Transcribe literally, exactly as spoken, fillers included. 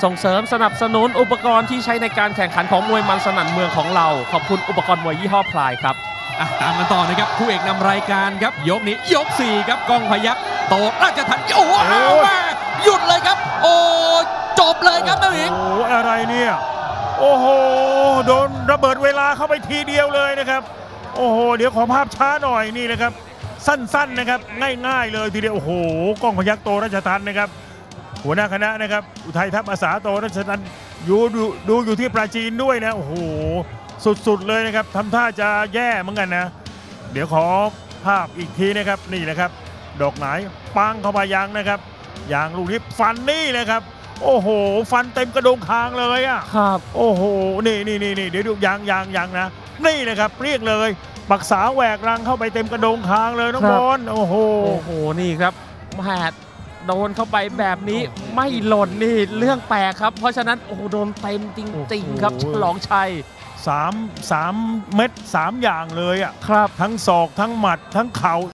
ส่งเสริมสนับสนุนอุปกรณ์ที่ใช้ในการแข่งขันของมวยมันสนั่นเมืองของเราขอบคุณอุปกรณ์มวยยี่ห้อพลายครับตามกันต่อนะครับคู่เอกนำรายการครับยกนี้ยกสี่ครับกล้องพยัคฆ์โตราชทัณฑ์โอ้โหหยุดเลยครับโอ้จบเลยครับน้าหมิงโอ้อะไรเนี่ยโอ้โหโดนระเบิดเวลาเข้าไปทีเดียวเลยนะครับโอ้โหเดี๋ยวขอภาพช้าหน่อยนี่นะครับสั้นๆนะครับง่ายๆเลยทีเดียวโอ้โหกล้องพยัคฆ์โตราชทัณฑ์นะครับหัวหน้าคณะนะครับอุทัยทัพอาสาโตราชทัณฑ์อยู่ดูดูอยู่ที่ปราจีนด้วยนะโอ้โหสุดๆเลยนะครับทำท่าจะแย่เหมือนกันนะเดี๋ยวขอภาพอีกทีนะครับนี่นะครับดอกไหนปังเข้ามายังนะครับยางลูกนี้ฟันนี่นะครับโอ้โหฟันเต็มกระโดงคางเลยอ่ะครับโอ้โหนี่นี่นี่นี่เดี๋ยวดูยางยางยางนะนี่นะครับเรียกเลยปักษาแหวกรังเข้าไปเต็มกระโดงคางเลยน้องบอลโอ้โหโอ้โหนี่ครับแหมโดนเข้าไปแบบนี้ไม่หล่นนี่เรื่องแปลกครับเพราะฉะนั้นโอ้โหโดนเต็มจริงๆครับฉลองชัยสามสามเม็ดสามอย่างเลยอ่ะครับทั้งศอกทั้งหมัดทั้งเข่า